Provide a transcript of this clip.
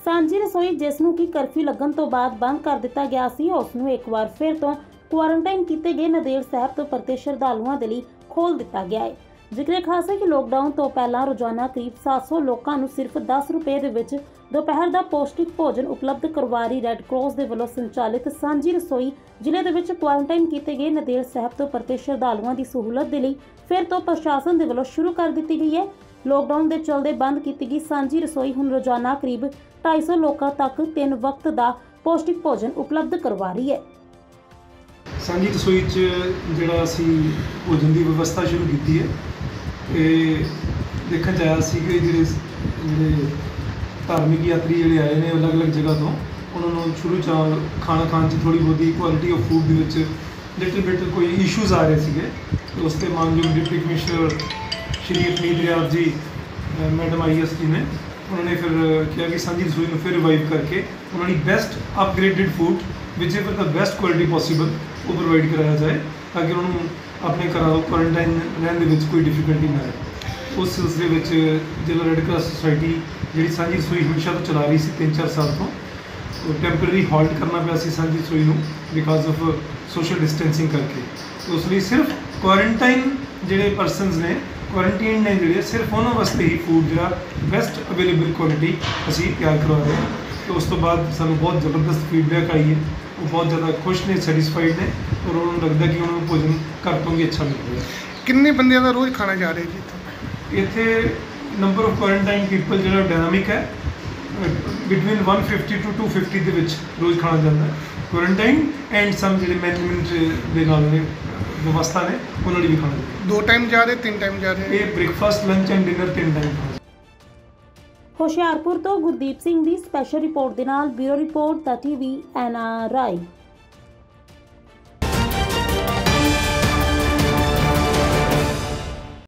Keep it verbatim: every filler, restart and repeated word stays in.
ਸਾਂਝੀ ਰਸੋਈ ਜਿਸ ਨੂੰ ਕਿ ਕਰਫਿਊ ਲੱਗਣ ਤੋਂ ਬਾਅਦ ਬੰਦ ਕਰ ਦਿੱਤਾ ਗਿਆ ਸੀ, ਉਸ ਨੂੰ ਇੱਕ ਵਾਰ ਫਿਰ ਤੋਂ ਕੁਆਰੰਟਾਈਨ ਕੀਤੇ ਗਏ ਨੰਦੇੜ ਸਾਹਿਬ ਤੋਂ ਪਰਤੇ ਸ਼ਰਧਾਲੂਆਂ ਦੇ ਲਈ ਖੋਲ ਦਿੱਤਾ ਗਿਆ ਹੈ। ਜ਼ਿਕਰ ਖਾਸ ਹੈ ਕਿ ਲੋਕਡਾਊਨ ਤੋਂ ਪਹਿਲਾਂ ਰੋਜ਼ਾਨਾ ਕਰੀਬ ਸੱਤ ਸੌ ਲੋਕਾਂ ਨੂੰ ਸਿਰਫ ਦਸ ਰੁਪਏ ਦੇ ਵਿੱਚ ਦੁਪਹਿਰ ਦਾ ਪੌਸ਼ਟਿਕ ਭੋਜਨ ਉਪਲਬਧ ਕਰਵਾ ਰਹੀ ਰੈੱਡ ਕਰਾਸ ਦੇ ਵੱਲੋਂ ਸੰਚਾਲਿਤ ਸਾਂਝੀ ਰਸੋਈ ਜ਼ਿਲ੍ਹੇ ਦੇ ਵਿੱਚ ਕੁਆਰੰਟਾਈਨ ਕੀਤੇ ਗਏ ਨੰਦੇੜ ਸਾਹਿਬ ਤੋਂ ਪਰਤੇ ਸ਼ਰਧਾਲੂਆਂ ਦੀ ਸਹੂਲਤ ਦੇ ਲਈ ਫਿਰ ਤੋਂ ਪ੍ਰਸ਼ਾਸਨ ਦੇ ਵੱਲੋਂ ਸ਼ੁਰੂ ਕਰ ਦਿੱਤੀ ਗਈ ਹੈ। ਲੋਕਡਾਊਨ ਦੇ ਚਲਦੇ ਬੰਦ ਕੀਤੀ ਗਈ ਸਾਂਝੀ ਰਸੋਈ ਹੁਣ ਰੋਜ਼ਾਨਾ ਕਰੀਬ ਢਾਈ ਸੌ ਲੋਕਾਂ ਤੱਕ ਤਿੰਨ ਵਕਤ ਦਾ ਪੌਸ਼ਟਿਕ ਭੋਜਨ ਉਪਲਬਧ ਕਰਵਾ ਰਹੀ ਹੈ। ਸਾਂਝੀ ਰਸੋਈ 'ਚ ਜਿਹੜਾ ਅਸੀਂ ਭੋਜਨ ਦੀ ਵਿਵਸਥਾ ਸ਼ੁਰੂ ਕੀਤੀ ਹੈ, ਇਹ ਦੇਖਣ 'ਚ ਆਇਆ ਸੀ ਕਿ ਜਿਹੜੇ ਜਿਹੜੇ ਧਾਰਮਿਕ ਯਾਤਰੀ ਜਿਹੜੇ ਆਏ ਨੇ ਅਲੱਗ-ਅਲੱਗ ਜਗ੍ਹਾ ਤੋਂ, ਉਹਨਾਂ ਨੂੰ ਸ਼ੁਰੂ 'ਚ ਖਾਣਾ ਖਾਣ 'ਚ ਥੋੜ੍ਹੀ ਬਹੁਤੀ ਕੁਆਲਿਟੀ ਆਫ ਫੂਡ ਦੇ ਵਿੱਚ ਲਿਟਲ ਬਿਟ ਕੋਈ ਇਸ਼ੂਜ਼ ਆ ਰਹੇ ਸੀਗੇ। ਉਸ 'ਤੇ ਮਾਨਯੋਗ deputy commissioner Shri Apneet Riyat ji madam I S ਜੀ ਨੇ ਉਹਨਾਂ ਨੇ ਫਿਰ ਕਿਹਾ ਕਿ ਸਾਂਝੀ ਰਸੋਈ ਨੂੰ ਫਿਰ ਰਿਵਾਈਵ ਕਰਕੇ ਉਹਨਾਂ ਦੀ ਬੈਸਟ ਅਪਗ੍ਰੇਡਡ ਫੂਡ ਵਿਚ ਐਵਰ ਦਾ ਬੈਸਟ ਕੁਆਲਿਟੀ ਪੋਸੀਬਲ ਉਹ ਪ੍ਰੋਵਾਈਡ ਕਰਾਇਆ ਜਾਏ ਤਾਂ ਕਿ ਉਹਨਾਂ ਨੂੰ ਆਪਣੇ ਘਰਾਂ ਕੁਆਰੰਟਾਈਨ ਰਹਿਣ ਦੇ ਵਿੱਚ ਕੋਈ ਡਿਫੀਕਲਟੀ ਨਾ ਆਏ। ਉਸ ਸਿਲਸਿਲੇ ਵਿੱਚ ਜ਼ਿਲ੍ਹਾ ਰੈੱਡ ਕਰਾਸ ਸੁਸਾਇਟੀ ਜਿਹੜੀ ਸਾਂਝੀ ਰਸੋਈ ਹਮੇਸ਼ਾ ਤੋਂ ਚਲਾ ਰਹੀ ਸੀ ਤਿੰਨ ਚਾਰ ਸਾਲ ਤੋਂ, ਟੈਂਪਰੇਰੀ ਹਾਲਟ ਕਰਨਾ ਪਿਆ ਸੀ ਸਾਂਝੀ ਰਸੋਈ ਨੂੰ ਬਿਕਾਜ਼ ਆਫ ਸੋਸ਼ਲ ਡਿਸਟੈਂਸਿੰਗ ਕਰਕੇ। ਉਸ ਲਈ ਸਿਰਫ ਕੁਆਰੰਟਾਈਨ ਜਿਹੜੇ ਪਰਸਨਸ ਨੇ ਕੁਆਰੰਟਾਈਨ ਨੇ ਜਿਹੜੇ ਸਿਰਫ ਉਹਨਾਂ ਵਾਸਤੇ ਹੀ ਫੂਡ ਜਿਹੜਾ ਬੈਸਟ ਅਵੇਲੇਬਲ ਕੁਆਲਿਟੀ ਅਸੀਂ ਤਿਆਰ ਕਰਵਾ ਰਹੇ ਹਾਂ। ਤੇ ਉਸ ਤੋਂ ਬਾਅਦ ਸਾਨੂੰ ਬਹੁਤ ਜ਼ਬਰਦਸਤ ਫੀਡਬੈਕ ਆਈ ਹੈ, ਉਹ ਬਹੁਤ ਜ਼ਿਆਦਾ ਖੁਸ਼ ਨੇ, ਸੈਟੀਸਫਾਈਡ ਨੇ ਔਰ ਉਹਨਾਂ ਨੂੰ ਲੱਗਦਾ ਕਿ ਉਹਨਾਂ ਨੂੰ ਭੋਜਨ ਘਰ ਤੋਂ ਵੀ ਅੱਛਾ ਮਿਲ ਰਿਹਾ। ਕਿੰਨੇ ਬੰਦਿਆਂ ਦਾ ਰੋਜ਼ ਖਾਣਾ ਜਾ ਰਿਹਾ ਜੀ ਇੱਥੇ? ਇੱਥੇ ਨੰਬਰ ਆਫ ਕੁਆਰੰਟਾਈਨ ਪੀਪਲ ਜਿਹੜਾ ਡਾਇਨਾਮਿਕ ਹੈ, between one fifty to two fifty ਦੇ ਵਿੱਚ ਰੋਜ਼ ਖਾਣਾ ਜਾਂਦਾ ਕੁਆਰੰਟਾਈਨ ਐਂਡ ਸਮ ਜਿਹੜੇ ਮੈਨੇਜਮੈਂਟ ਦੇ ਨਾਲ ਨੇ ਵਿਵਸਥਾ ਨੇ ਉਹਨਾਂ ਲਈ ਵੀ ਖਾਣਾ ਜਾਂਦਾ। ਦੋ ਟਾਈਮ ਜਾ ਰਹੇ, ਤਿੰਨ ਟਾਈਮ ਜਾ ਰਹੇ? ਇਹ ਬ੍ਰੇਕਫਾਸਟ, ਲੰਚ ਐਂਡ ਡਿਨਰ ਤਿੰਨ ਟਾਈਮ ਖਾਣਾ। ਹੁਸ਼ਿਆਰਪੁਰ ਤੋਂ ਗੁਰਦੀਪ ਸਿੰਘ ਦੀ ਸਪੈਸ਼ਲ ਰਿਪੋਰਟ ਦੇ ਨਾਲ ਬਿਊਰੋ ਰਿਪੋਰਟ ਦਾ ਟੀਵੀ ਐਨ ਆਰ ਆਈ।